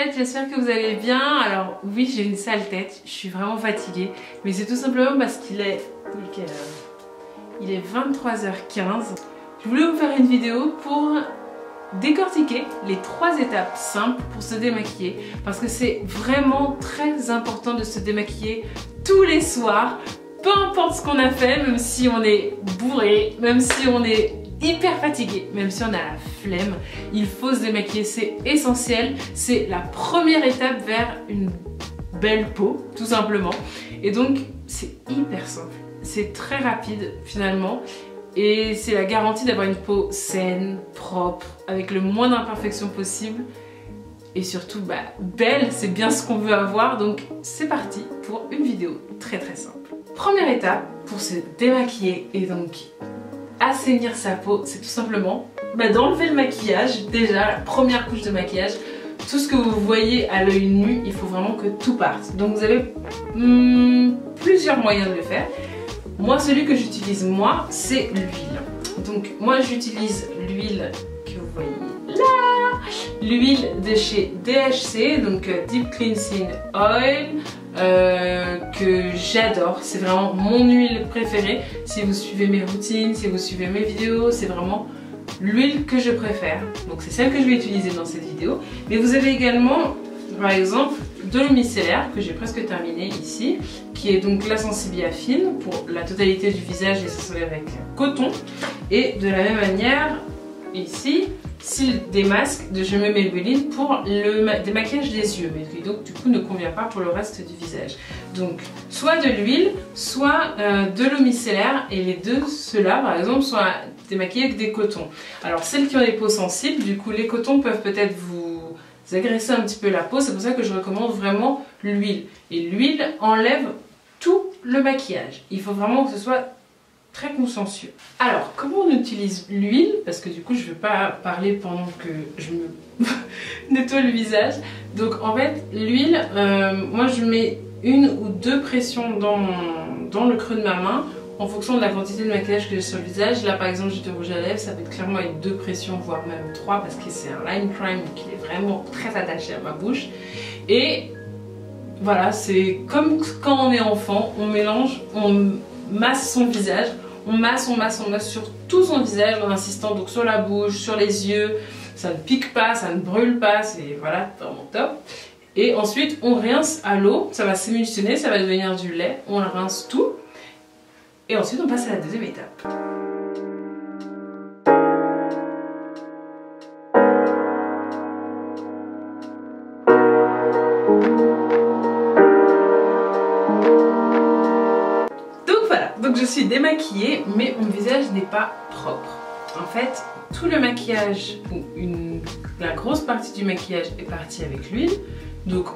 tête, j'espère que vous allez bien. Alors oui, j'ai une sale tête, je suis vraiment fatiguée, mais c'est tout simplement parce qu'il est... Il est 23h15. Je voulais vous faire une vidéo pour décortiquer les 3 étapes simples pour se démaquiller, parce que c'est vraiment très important de se démaquiller tous les soirs, peu importe ce qu'on a fait, même si on est bourré, même si on est hyper fatigué, même si on a la flemme, il faut se démaquiller, c'est essentiel, c'est la première étape vers une belle peau, tout simplement. Et donc c'est hyper simple, c'est très rapide finalement, et c'est la garantie d'avoir une peau saine, propre, avec le moins d'imperfections possible, et surtout belle, c'est bien ce qu'on veut avoir. Donc c'est parti pour une vidéo très simple. Première étape pour se démaquiller et donc assainir sa peau, c'est tout simplement d'enlever le maquillage. Déjà, la première couche de maquillage, tout ce que vous voyez à l'œil nu, il faut vraiment que tout parte. Donc vous avez plusieurs moyens de le faire. Moi, celui que j'utilise moi, c'est l'huile. Donc moi j'utilise l'huile que vous voyez là, l'huile de chez DHC, donc Deep Cleansing Oil, que j'adore. C'est vraiment mon huile préférée. Si vous suivez mes routines, si vous suivez mes vidéos, c'est vraiment l'huile que je préfère. Donc c'est celle que je vais utiliser dans cette vidéo. Mais vous avez également, par exemple, de l'eau micellaire que j'ai presque terminé ici, qui est donc la Sensibia fine pour la totalité du visage et ça se fait avec coton. Et de la même manière, ici, Cils Démasque de Je me Maybelline pour le démaquillage des yeux, mais qui donc du coup ne convient pas pour le reste du visage. Donc soit de l'huile, soit de l'eau micellaire, et les deux, ceux-là par exemple, sont démaquillés avec des cotons. Alors celles qui ont des peaux sensibles, du coup les cotons peuvent peut-être vous agresser un petit peu la peau, c'est pour ça que je recommande vraiment l'huile. Et l'huile enlève tout le maquillage. Il faut vraiment que ce soit très consciencieux. Alors, comment on utilise l'huile? Parce que du coup, je ne vais pas parler pendant que je me nettoie le visage. Donc, en fait, l'huile, moi, je mets 1 ou 2 pressions dans le creux de ma main en fonction de la quantité de maquillage que j'ai sur le visage. Là, par exemple, j'ai du rouge à lèvres, ça va être clairement avec 2 pressions, voire même 3, parce que c'est un line prime qui est vraiment très attaché à ma bouche. Et voilà, c'est comme quand on est enfant, on mélange, on masse son visage. On masse sur tout son visage en insistant donc sur la bouche, sur les yeux. Ça ne pique pas, ça ne brûle pas, c'est voilà, vraiment top. Et ensuite on rince à l'eau, ça va s'émulsionner, ça va devenir du lait. On rince tout. Et ensuite on passe à la deuxième étape. Donc je suis démaquillée, mais mon visage n'est pas propre. En fait, tout le maquillage, ou la grosse partie du maquillage est partie avec l'huile. Donc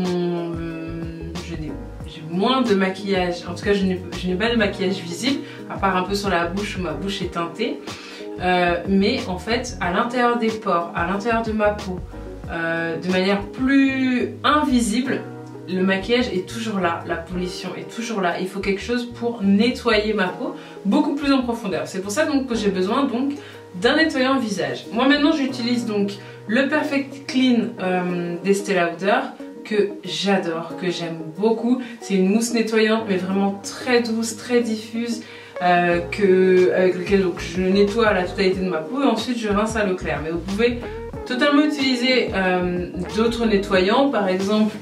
j'ai moins de maquillage, en tout cas je n'ai pas de maquillage visible, à part un peu sur la bouche où ma bouche est teintée. Mais en fait, à l'intérieur des pores, à l'intérieur de ma peau, de manière plus invisible, le maquillage est toujours là, la pollution est toujours là. Il faut quelque chose pour nettoyer ma peau beaucoup plus en profondeur. C'est pour ça donc que j'ai besoin donc d'un nettoyant visage. Moi maintenant j'utilise donc le Perfect Clean d'Estée Lauder que j'adore, que j'aime beaucoup. C'est une mousse nettoyante mais vraiment très douce, très diffuse. Avec lequel donc, je nettoie la totalité de ma peau et ensuite je rince à l'eau claire. Mais vous pouvez totalement utiliser d'autres nettoyants, par exemple.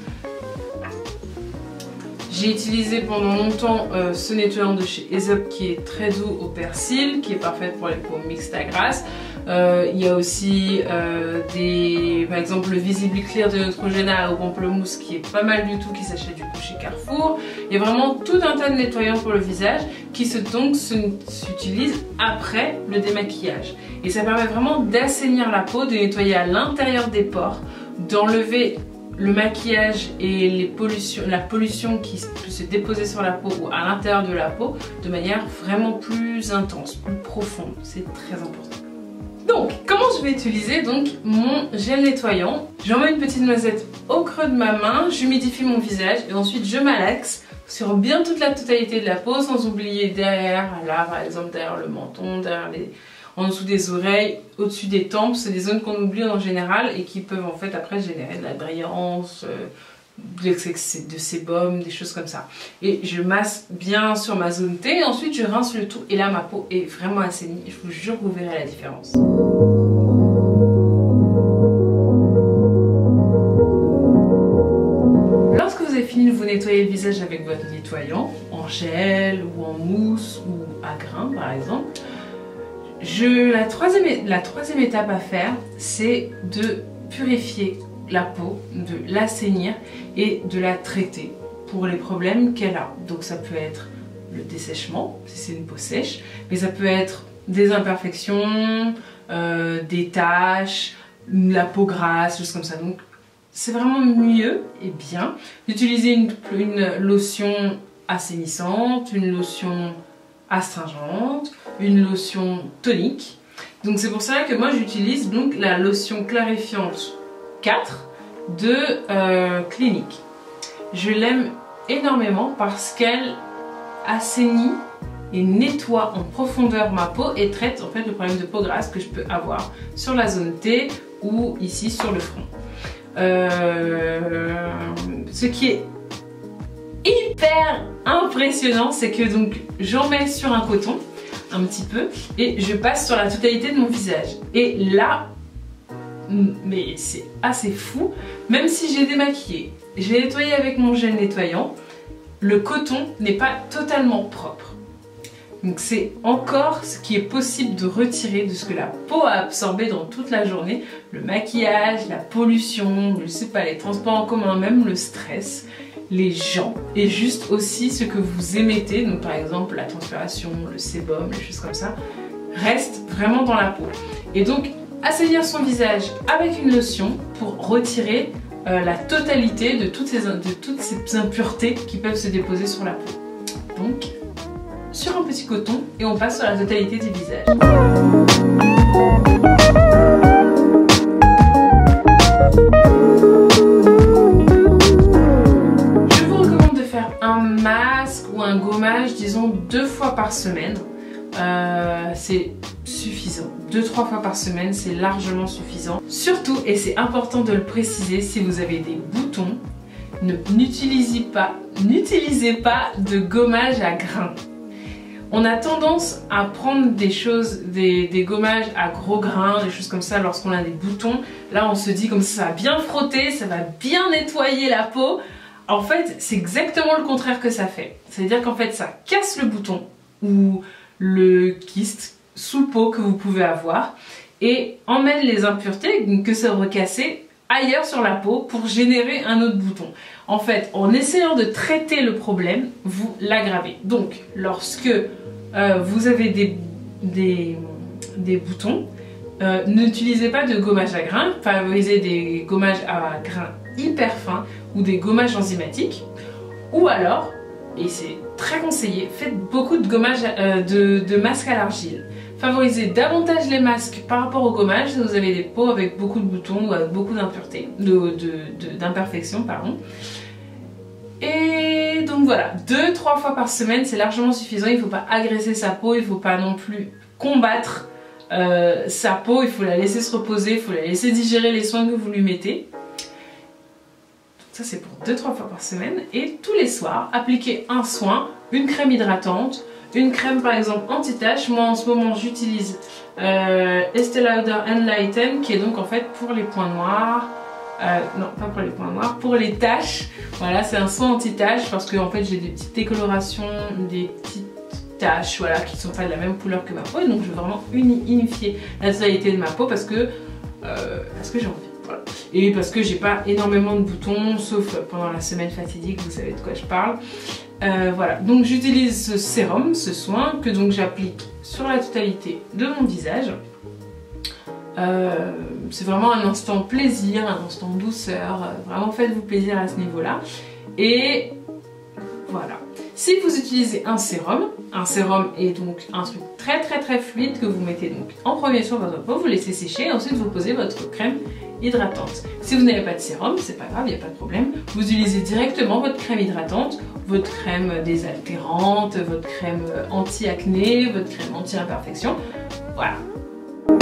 J'ai utilisé pendant longtemps ce nettoyant de chez Aesop qui est très doux au persil, qui est parfait pour les peaux mixtes à grasse. Il y a aussi par exemple le Visibly Clear de Neutrogena au pamplemousse qui est pas mal du tout, qui s'achète du coup chez Carrefour. Il y a vraiment tout un tas de nettoyants pour le visage qui s'utilisent après le démaquillage. Et ça permet vraiment d'assainir la peau, de nettoyer à l'intérieur des pores, d'enlever le maquillage et la pollution qui peut se déposer sur la peau ou à l'intérieur de la peau de manière vraiment plus intense, plus profonde. C'est très important. Donc, comment je vais utiliser donc mon gel nettoyant? J'envoie une petite noisette au creux de ma main, j'humidifie mon visage et ensuite je malaxe sur bien toute la totalité de la peau, sans oublier derrière, là par exemple derrière le menton, en dessous des oreilles, au-dessus des tempes. C'est des zones qu'on oublie en général et qui peuvent en fait après générer de la brillance, de sébum, des choses comme ça. Et je masse bien sur ma zone T et ensuite je rince le tout et là ma peau est vraiment assainie. Je vous jure que vous verrez la différence. Lorsque vous avez fini de vous nettoyer le visage avec votre nettoyant, en gel ou en mousse ou à grains par exemple, la troisième étape à faire, c'est de purifier la peau, de l'assainir et de la traiter pour les problèmes qu'elle a. Donc ça peut être le dessèchement, si c'est une peau sèche, mais ça peut être des imperfections, des taches, la peau grasse, choses comme ça. Donc c'est vraiment mieux et bien d'utiliser une lotion assainissante, une lotion astringente, une lotion tonique. Donc c'est pour ça que moi j'utilise donc la lotion clarifiante 4 de Clinique. Je l'aime énormément parce qu'elle assainit et nettoie en profondeur ma peau et traite en fait le problème de peau grasse que je peux avoir sur la zone T ou ici sur le front. Ce qui est hyper impressionnant, c'est que donc j'en mets sur un coton un petit peu et je passe sur la totalité de mon visage. Et là, mais c'est assez fou, même si j'ai démaquillé, j'ai nettoyé avec mon gel nettoyant, le coton n'est pas totalement propre. Donc c'est encore ce qui est possible de retirer de ce que la peau a absorbé dans toute la journée, le maquillage, la pollution, je sais pas, les transports en commun, même le stress, les gens, et juste aussi ce que vous émettez, donc par exemple la transpiration, le sébum, les choses comme ça, reste vraiment dans la peau. Et donc assainir son visage avec une lotion pour retirer la totalité de toutes ces impuretés qui peuvent se déposer sur la peau. Donc sur un petit coton et on passe sur la totalité du visage. Je vous recommande de faire un masque ou un gommage, disons 2 fois par semaine. C'est suffisant. 2-3 fois par semaine, c'est largement suffisant. Surtout, et c'est important de le préciser, si vous avez des boutons, n'utilisez pas de gommage à grains. On a tendance à prendre des choses, des gommages à gros grains, des choses comme ça lorsqu'on a des boutons. Là, on se dit comme ça va bien frotter, ça va bien nettoyer la peau. En fait, c'est exactement le contraire que ça fait. C'est-à-dire qu'en fait, ça casse le bouton ou le kyste sous peau que vous pouvez avoir et emmène les impuretés que ça aurait cassé ailleurs sur la peau pour générer un autre bouton. En fait, en essayant de traiter le problème, vous l'aggravez. Donc, lorsque vous avez des boutons, n'utilisez pas de gommage à grains, favorisez des gommages à grains hyper fins ou des gommages enzymatiques, ou alors, et c'est très conseillé, faites beaucoup de gommages de masques à l'argile. Favorisez davantage les masques par rapport au gommage si vous avez des peaux avec beaucoup de boutons ou avec beaucoup d'impuretés, d'imperfections, pardon. Et donc voilà, 2-3 fois par semaine, c'est largement suffisant. Il ne faut pas agresser sa peau, il ne faut pas non plus combattre sa peau, il faut la laisser se reposer, il faut la laisser digérer les soins que vous lui mettez. Ça c'est pour 2-3 fois par semaine. Et tous les soirs, appliquez un soin, une crème hydratante, une crème par exemple anti-tache. Moi en ce moment j'utilise Estée Lauder Enlighten qui est donc en fait pour les points noirs. Non, pas pour les points noirs, pour les taches. Voilà, c'est un soin anti-tache parce que en fait j'ai des petites décolorations, des petites taches, voilà, qui sont pas de la même couleur que ma peau. Et donc je veux vraiment unifier la totalité de ma peau parce que j'ai envie. Voilà. Et parce que j'ai pas énormément de boutons, sauf pendant la semaine fatidique, vous savez de quoi je parle. Voilà, donc j'utilise ce sérum, ce soin, que donc j'applique sur la totalité de mon visage. C'est vraiment un instant plaisir, un instant douceur, vraiment faites-vous plaisir à ce niveau-là. Et voilà. Si vous utilisez un sérum est donc un truc très fluide que vous mettez donc en premier sur votre peau, vous laissez sécher et ensuite vous posez votre crème hydratante. Si vous n'avez pas de sérum, c'est pas grave, il n'y a pas de problème. Vous utilisez directement votre crème hydratante, votre crème désaltérante, votre crème anti-acné, votre crème anti-imperfection. Voilà.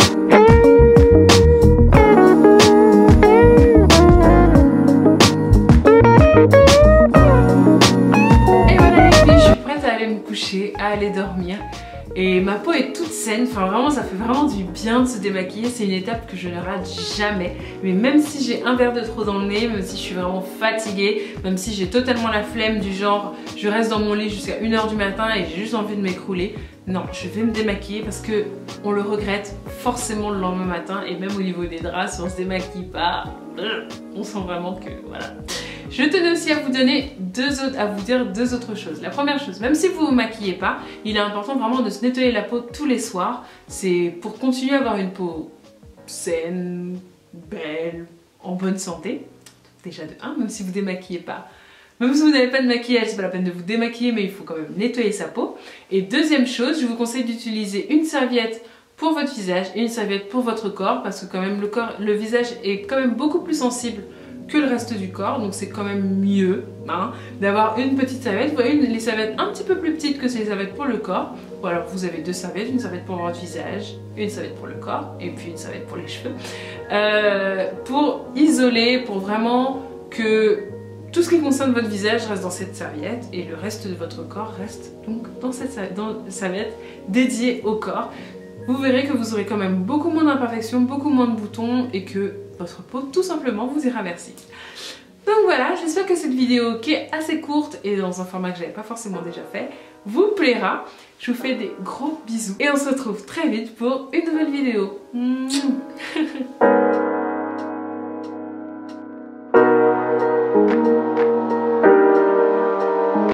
À aller dormir et ma peau est toute saine, enfin vraiment ça fait vraiment du bien de se démaquiller, c'est une étape que je ne rate jamais, mais même si j'ai un verre de trop dans le nez, même si je suis vraiment fatiguée, même si j'ai totalement la flemme du genre je reste dans mon lit jusqu'à 1 h du matin et j'ai juste envie de m'écrouler, non, je vais me démaquiller parce que on le regrette forcément le lendemain matin et même au niveau des draps, si on se démaquille pas, on sent vraiment que voilà. Je tenais aussi à vous dire deux autres choses. La première chose, même si vous ne vous maquillez pas, il est important vraiment de se nettoyer la peau tous les soirs. C'est pour continuer à avoir une peau saine, belle, en bonne santé. Déjà de 1, même si vous ne démaquillez pas. Même si vous n'avez pas de maquillage, c'est pas la peine de vous démaquiller, mais il faut quand même nettoyer sa peau. Et deuxième chose, je vous conseille d'utiliser une serviette pour votre visage et une serviette pour votre corps, parce que quand même le visage est quand même beaucoup plus sensible que le reste du corps, donc c'est quand même mieux hein, d'avoir une petite serviette. Vous voyez les serviettes un petit peu plus petites que les serviettes pour le corps, ou alors vous avez deux serviettes, une serviette pour votre visage, une serviette pour le corps et puis une serviette pour les cheveux, pour isoler, pour vraiment que tout ce qui concerne votre visage reste dans cette serviette et le reste de votre corps reste donc dans cette serviette dédiée au corps. Vous verrez que vous aurez quand même beaucoup moins d'imperfections, beaucoup moins de boutons et que votre peau tout simplement vous dira merci. Donc voilà, j'espère que cette vidéo qui est assez courte et dans un format que j'avais pas forcément déjà fait vous plaira. Je vous fais des gros bisous et on se retrouve très vite pour une nouvelle vidéo.